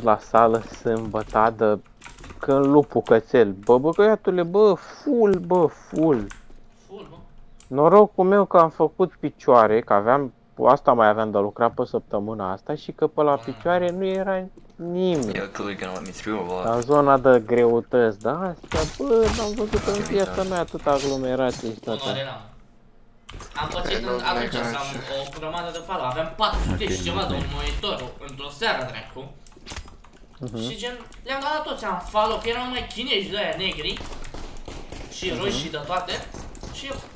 la sală sâmbătă de când lupul cățel. Bă, băgăiatule, bă, full, bă, full. Full, bă. Norocul meu că am făcut picioare, că aveam, asta mai aveam de lucrat pe săptămâna asta și că pe la picioare nu era nimeni. În zona de greutăți, da? Astea, bă, n-am văzut în viața mea atâta aglomerație și toate. Am pățit atunci o grămadă de fală, aveam 400 și ceva de un monitor într-o seară, dracu. Și gen, le-am dat la toți, am follow, că erau numai chinezi de aia negri și roșii de toate. Și eu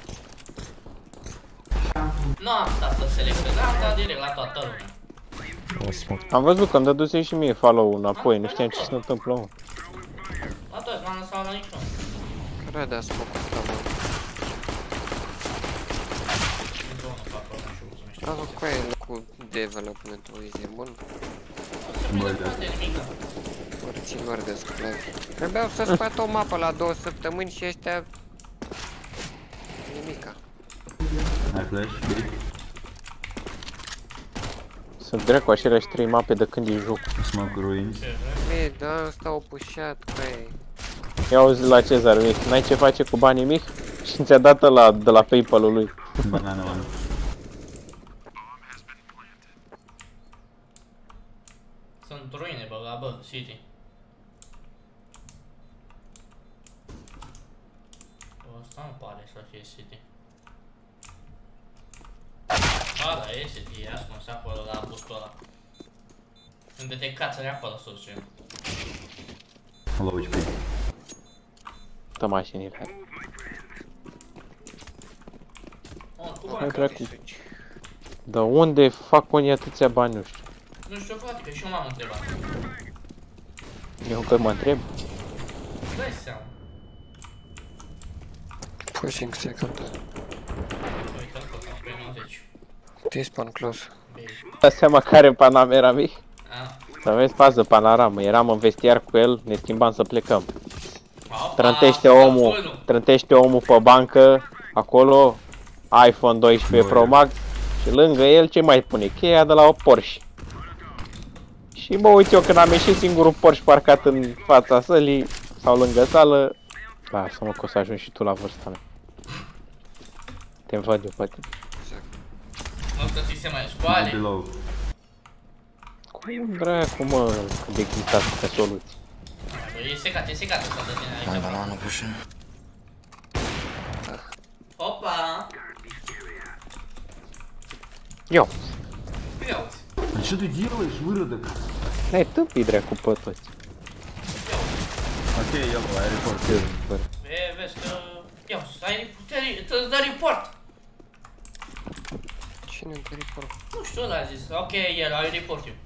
nu am stat să selectez, am dat direct la toată lumea. Am văzut că îmi dăduse și mie follow înapoi, nu știam ce se întâmplă, mă. La toți, n-am lăsat la niciun. Care de-a smoke ăsta, mă? Asta cu aia cu development-ul e bun? Orților de sclavi. Trebuiau să scoată o mapă la 2 săptămâni și ăștia... nimica. Ai flash? Sunt dracu aceleași 3 mape de când îi joc. Smoke ruins. Băi, da, ăsta au pușat, băi. Ia auzi la Cezar, Mic, n-ai ce face cu banii Mic? Și ți-a dat ăla de la PayPal-ul lui. Banana one. Sunt ruine, bă, la bă, City. Bă, ăsta nu pare să fie City. Ba, da, e City, e ascuns acolo la bustul ăla. Unde te cațări acolo sus, gen. Low HP. Dă mașinile. Hai dracu. Dar unde fac unii atâția bani, nu știu. Nu știu, frate, că și eu m-am întrebat. Eu că mă întreb. Dai seama. Pushing second. Uite-l că am pe 90. T-spawn close. Dați seama care Panamera Mic? Ah. Să vezi fază panoramă, eram în vestiar cu el, ne schimbam să plecăm. Trântește omul pe bancă, acolo, iPhone 12 Pro Max și lângă el ce mai pune? Cheia de la o Porsche. Și mă uit eu când am ieșit singurul Porsche parcat în fața sălii sau lângă sală. Lasă-mă că o să ajungi și tu la vârsta mea. Te văd eu pe tine. Nu să ți se mai scoale. Cum dracu mă, cât de ghitați pe soluții. E secat să dă tine aici. Banana pushing. Opa! Eu. Ia uzi. А что ты делаешь, выродок? N-ai tâmpit dracu pe toți. Окей, я был, аэропорт. Vezi că... Ia uzi, ai putere, îți dă report. Cine dă report? Nu știu, ăla a zis. Ok, el, ai report eu.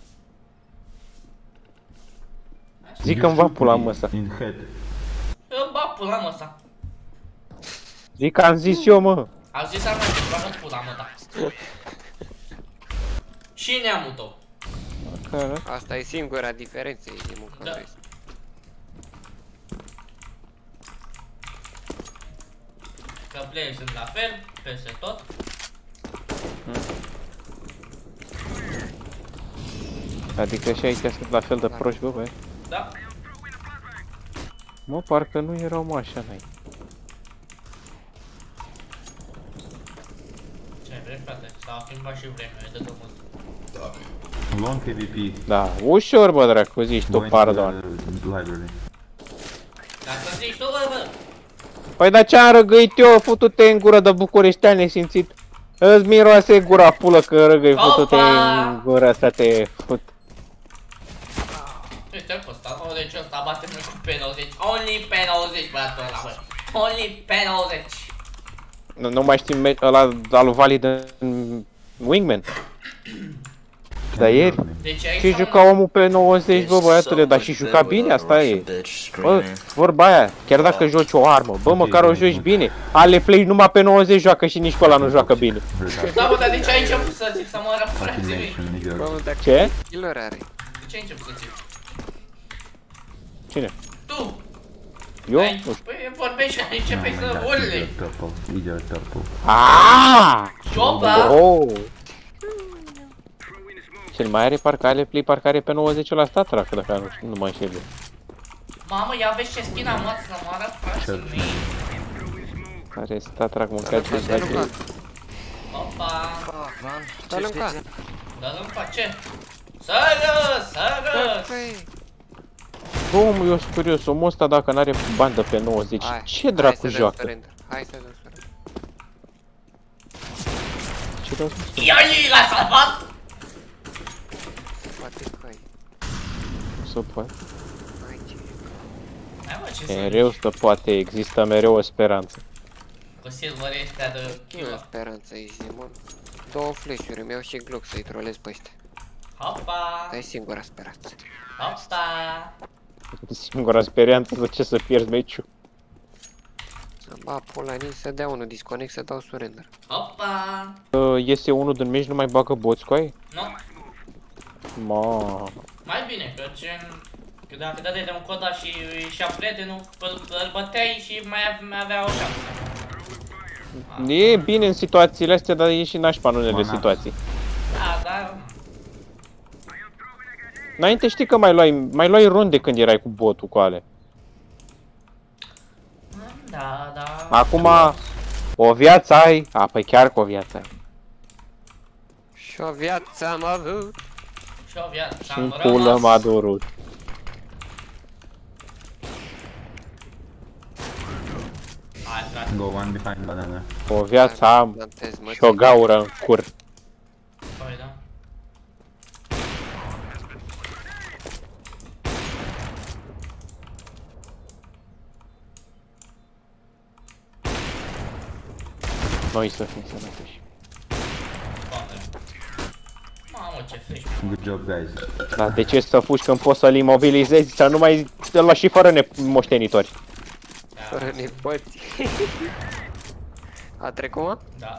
Zic că-mi va pula măsa. In head. Îmi bag pula mă ăsta. Zic că am zis eu, mă. A zis ar mai bagă pula mă ta. Și neamul tău. Asta e singura diferență, e de muncă. Da. Că play sunt la fel, peste tot. Adică și aici sunt la fel de proști, bă, băi. Da. Mă, parcă nu erau mă așa, n-ai. Ce vrei, frate? S-au schimbat și vremea, de tot mult. Long AVP. Da, ușor, bă, dracu, zici tu, pardon. Library. Dacă zici tu, bă. Păi, dar ce-am răgăit eu, futu-te în gură de bucureștean nesimțit. Îți miroase gura pulă că răgăi, futu-te în gură să te fut. Uite-l pe ăsta, deci ăsta bate noi cu P90. Only P90, băiatul ăla, bă. Only P90. Nu mai știi ăla al lui Valid în Wingman? Da ieri? Și juca omul pe 90, bă, băiatule, dar și juca bine, asta e. Bă, vorba aia, chiar dacă joci o armă, bă, măcar o joci bine. Ale play numai pe 90 joacă și nici pe ăla nu joacă bine. Da, bă, dar de ce ai început să țipi să mă răfrați mie? Ce? Killer are. De ce ai început să țipi? Cine? Tu! Eu? Nu știu. Păi vorbești și începeai să urli. Aaaa! Ciopa! Oh! Cel mai are parcare, play parcare pe 90 la stat, dacă nu mă înșel. Mamă, ia vezi ce skin am luat să moară frații mei. Care stat trac mâncat ce stat. Opa! Dă-l încă! Dă-l încă, ce? Sără! Sără! Bă, eu sunt curios, omul ăsta dacă n-are bandă pe 90, ce dracu joacă? Hai să dăm surrender. Ce dracu joacă? Ia-i, l-a salvat! Poate căi. Să poate. Hai ce... Hai mă, ce să Mereu stă poate, există mereu o speranță. cu silverii ăștia de Nu e kill. speranță aici, mă. 2 flash-uri, îmi iau și Glock să-i trolez pe ăștia. Hopa! Asta e singura speranță. Hopa! Singura speranță de ce să pierzi meciul. Să-mi bat pula în să dea unul disconnect, să dau surrender. Hopa! Iese unul din meci, nu mai bagă boți cu ai? Nu, Ma. mai bine, că gen... Că dacă dădeai de un coda și ieșea prietenul, îl băteai și mai avea o șansă. E bine în situațiile astea, dar e și nașpa în unele situații. Da, dar... Înainte știi că mai luai runde când erai cu botul cu ale. Da, da... Acum, o viață ai, păi chiar cu o viață ai. Și o viață am avut. Și o viață Și am în pulă m-a durut. Hai, frate. Go one behind banana. O viață am Plantez, mă, și o gaură în cur. Păi, da. Noi să fim sănătoși. Doamne. Mamă, ce frici. Good job, guys. Dar de ce să fugi când poți să-l imobilizezi, să nu mai te lași și fără moștenitori? fără nepoți. A trecut, mă? Da.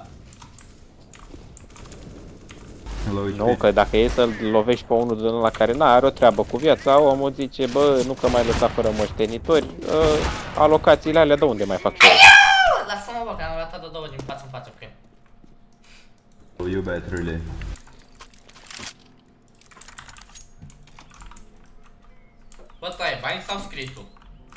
Low Nu, HP. că dacă e să-l lovești pe unul din ăla care n-are o treabă cu viața, omul zice, bă, nu că mai lăsat fără moștenitori, alocațiile alea de unde mai fac eu? Lasă-mă, bă, că am ratat de două din față în față cu el. You bet, really. Bă, tu ai bani sau scrii tu?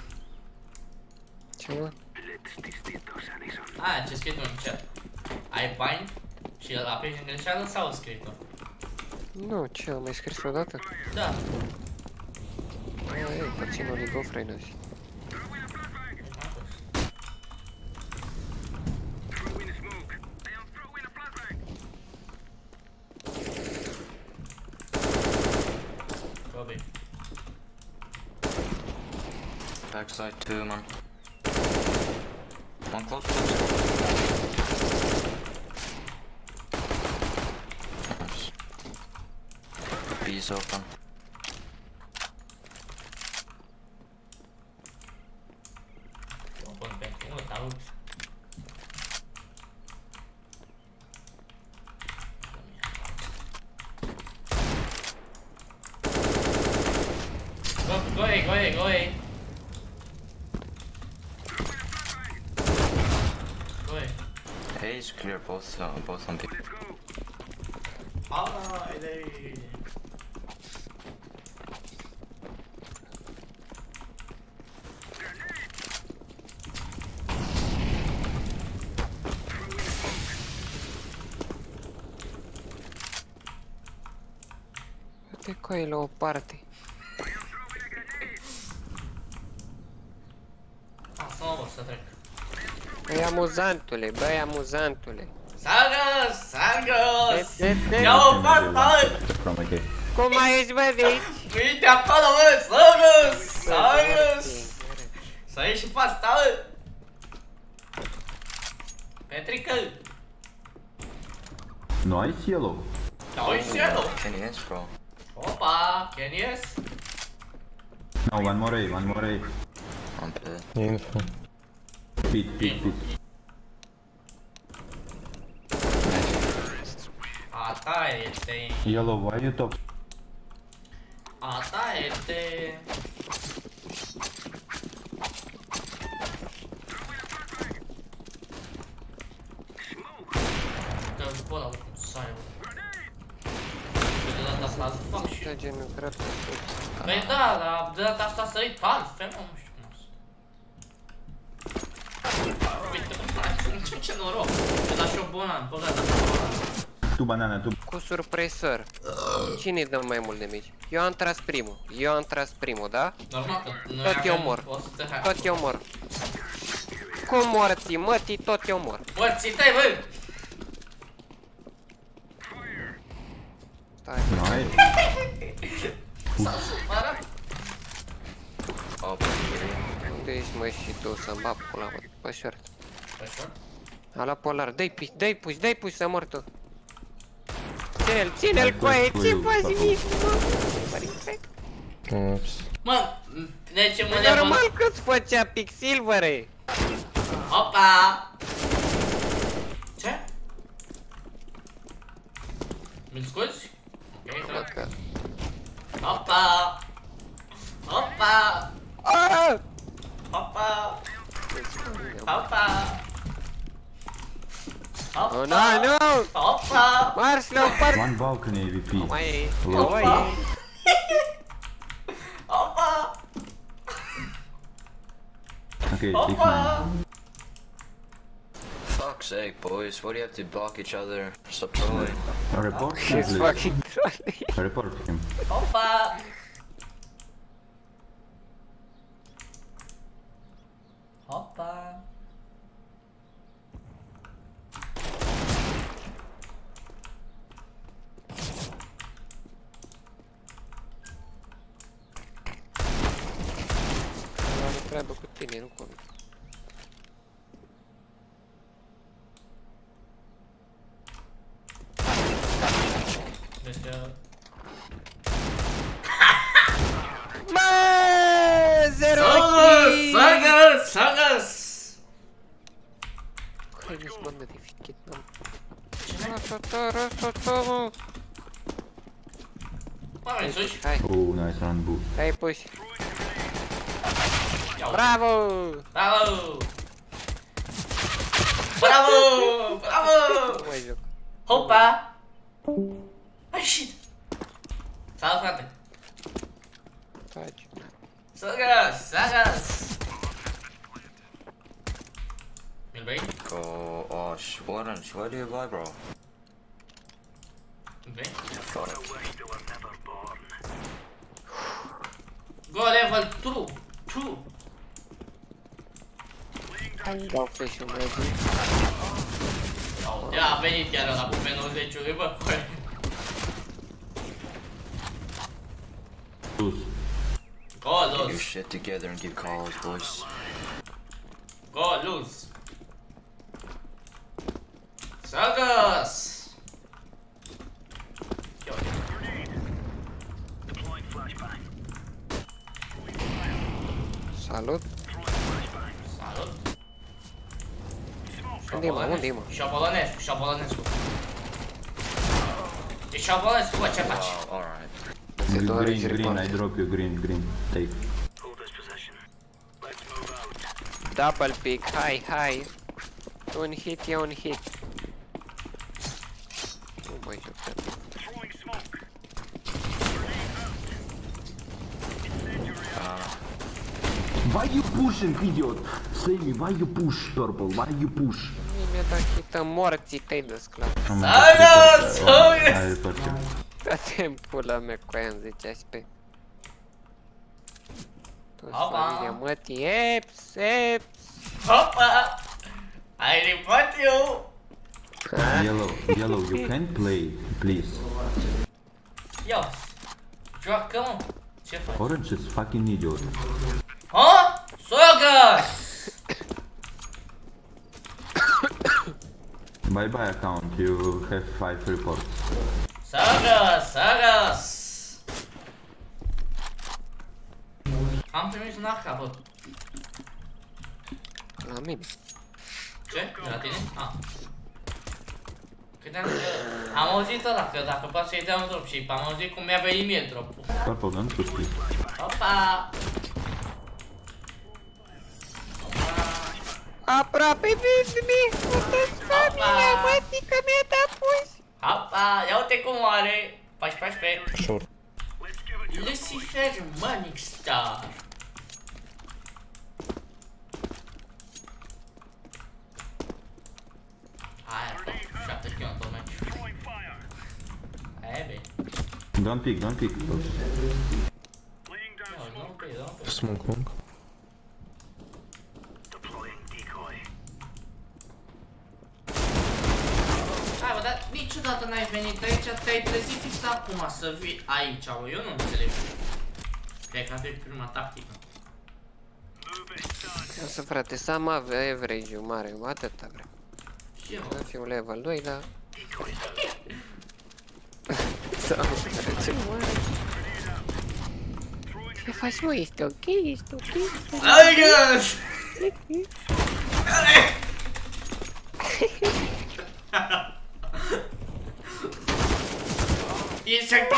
Ce, mă? A, ce scrii tu în chat? Ai bani și îl apeși în greșeală sau scrii tu? Nu, ce, am mai scris odată? Da. Ei, puțin o League of Legends. Robi. Backside 2, man. One close. Nice. B's open. O pun pentru unul, dar ups. Go away, go away, go away. Go away. A is clear, both on B. Haydi. Uite coi la o parte. Lasă-mă, bă, să trec. Băi, amuzantule, băi, amuzantule. Sargăs, Sargăs! De- Ia-o pasta, From a gate. Cum mai ești, bă, de aici? uite acolo, bă, Sargăs! Sargăs! Să ieși și pasta, bă! Petrică! Nice yellow. Da, uite yellow! Can you hit, bro? Opa, can yes? No, one more A, one more A. On B. Pit, pit, pit. A ta este... Yellow, why you top? A ta este... Că bă, la cum să ai, bă. gen grătă. Păi da, dar de data asta a sărit pe altfel, mă, nu știu cum o să. Uite, ce noroc. Că da și-o bonan, băgat, da și-o bonan. Tu banana, tu. Cu surpresor. Cine dă mai mult de mici? Eu am tras primul, da? Normal că noi Tot eu avem mor. 100 hack. Tot eu mor. Cum morții, mătii, tot eu mor. Morții tăi, bă! Stai. Nice. Mara? Up here. Unde ești, mă, și tu să-mi bag pula, mă, pe short. Pe short? Ala polar, dai push să mor tu. Ține-l, coaie, ce faci mic, mă? Mă, deci mă E normal că-ți făcea pic silver. Opa! Ce? Mi-l scuzi? Ok, frate. Opa! Opa! Opa! Opa! Oh, no! Opa! Mars, leopard! One balcony AVP. Mai Opa! Opa! Okay, Opa! 6-9. Fuck's sake, boys. Why do you have to block each other? Stop trolling. Report him, He's please. fucking trolling. Report him. Opa! Opa! Are treabă cu tine, nu cu mine. Deci că... Bă, 0 Sagas! Care nici mă notificat, n-am. Mă, mai suși? Hai, Oh, nice run boost. dai push. Iau. Bravo! Bravo! Bravo! Bravo! Nu mai joc. Hopa! Ai shit! Salut, frate! Taci. Sagas! Sagas! Mi-l bei? Go. Oh, orange. Why do you buy, bro? Mi-l bei? Got it. Go level 2! 2! Dau flash-ul meu zi. Ia, a venit chiar ăla cu P90-ului, bă, coi! Lose. Go, Get your lose! shit together and give calls, boys. Go, lose! Sagas! Salut. Salut! Unde-i, mă? Unde-i, mă? Șobolănescu, șobolănescu. E șobolănescu, bă, ce faci? Wow, alright. Se doare și Green, I report. drop you green. Take. Double pick, hai. Un hit e un hit. Nu mai joc. Why you pushing, idiot? Say me, why you push, purple? Why you push? Mi-a dat hită morții tăi de sclav. Salut! I report you. Toate în pula mea cu aia îmi zicea și pe... Toți Opa. familia mătii, eps! Hopa! I report you! Yellow, you can't play, please. Ia, joacă, mă! Ce faci? Orange is fucking idiot. Ha? Sagas! Bye account, you have 5 reports. Sagas! Am primit un AK, bă. La mine. Ce? De la tine? Ah. Credeam că... Am auzit ăla, că dacă poate să-i dea un dropship, am auzit cum mi-a venit mie drop-ul. Purple, don't push, please. Opa! Aproape vezi-mi! Puteți familia mătii că mi-a dat pus! Opa! Ia uite cum are! 14. Lucifer Manic Star. Aia, 7 kg în tot meciul. Aia e bine. Don't pick. Nu pic. Smoke long. Hai bă, dar niciodată n-ai venit aici, te-ai trezit fix acum să vii aici, bă, eu nu înțeleg. Cred că avea prima tactică. Să frate, să am average-ul mare, atâta vreau. Și eu. Să fiu level 2, dar... Să am average mare. Ce faci, mă? Este ok, este ok. Adică! Ești ok!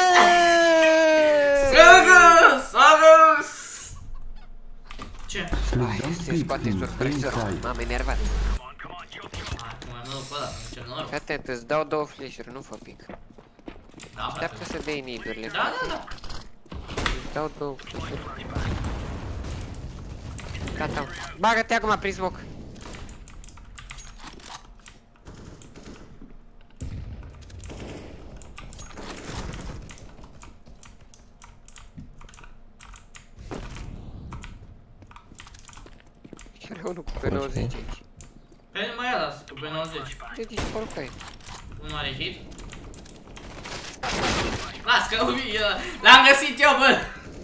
Sagus! Ce? Se scoate surpresorul, m-am enervat. Acum mai mă duc pe ăla, nu ce noroc. Fii atent, îți dau 2 flash-uri, nu fă pic. Da, Așteaptă frate. să dai need-urile. Da, da, da. Îți dau 2 flash-uri. Gata. Bagă-te acum prin smoke. Era unul cu pe 90 aici. Pe nu mai ia las, cu pe 90. Deci, porcai. Unul are hit. Las că l-am găsit eu, bă!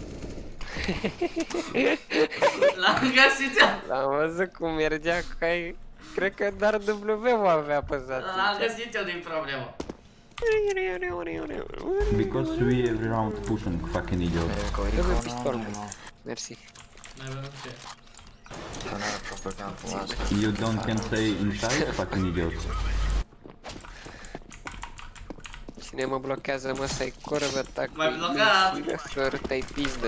L-am găsit eu! L-am văzut cum mergea cu cai. Cred că doar W avea apăsat. L-am găsit eu din problemă. Because we every round pushing fucking idiot. Trebuie pistol, mă. Mersi. Mai avem ce? Don't have a proper gun for last. You don't can stay inside, fucking idiot. Cine mă blochează, mă, să-i curvă, tac. M-ai blocat! Sărtă-i pizdă.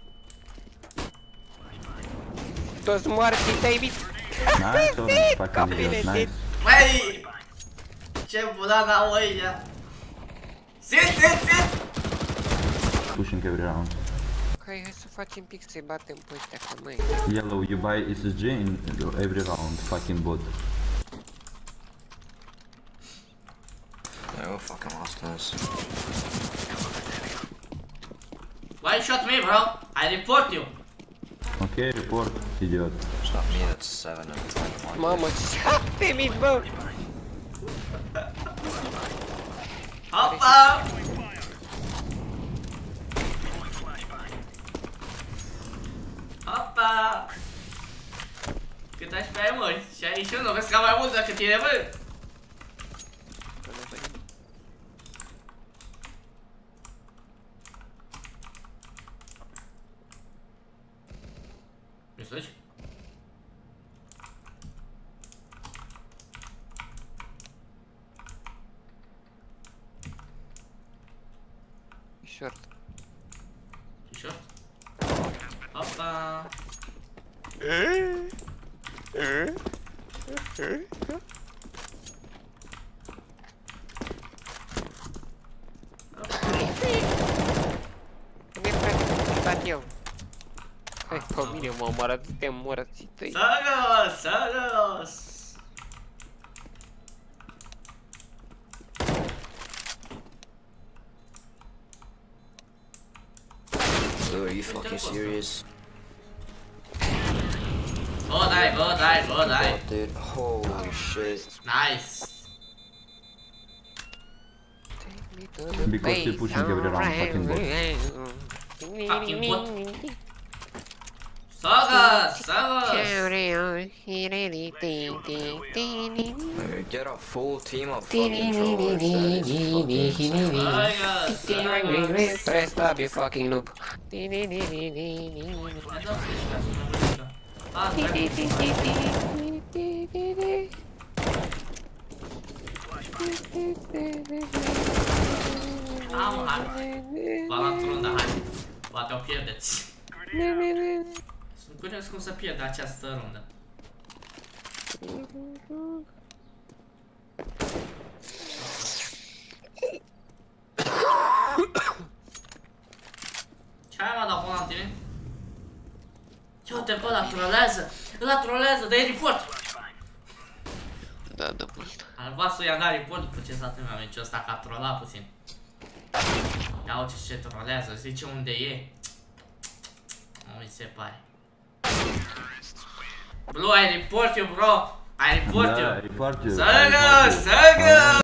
Toți moarții tăi, bit. Nice, oh, fucking idiot, nice. Măi! Ce bulana oia! Sit! Pushing every round. Hai să facem pic să-i batem pe ăștia, că măi. Yellow, you buy SSG in every round, fucking bot. Yeah, we're fucking lost this. Why you shot me, bro? I report you! Okay, report, idiot. It's not me, that's 7 and 21. Mamă, 7.000, bă! Hopa! Hopa! Cât aș pe ai, mă? 61, vezi că am mai mult decât tine, bă? Mesaj? Short. T-shirt? Hopa! Unde frate, bat eu. Hai, pe mine m-au omorat, te-am morății tăi. Sagos! Sagos! Dude, are you fucking serious? Bă, dai, bă, dai, bă, dai! Oh, dude, holy shit. Nice! Because you're pushing every round, fucking bot. Fucking bot. Sagos! Sagos! Get a full team of fucking trolls. Sagos! Sagos! Press tab, you fucking noob. Mai dau flash ca să mă văd. Ah, dracu. Am, hai. Valantron, da, hai. Poate o pierdeți. Sunt curios cum să pierd această rundă. tine? Ia uite pe ăla trolează. Ăla trolează, dă-i report. Da, da, mult. Albastru i-a dat report după ce s-a terminat meciul ăsta, că a trolat puțin. Ia uite ce trolează, zice unde e. Nu mi se pare. Blue, ai report eu, bro. Ai report eu. Da, report eu. Săgă, săgă!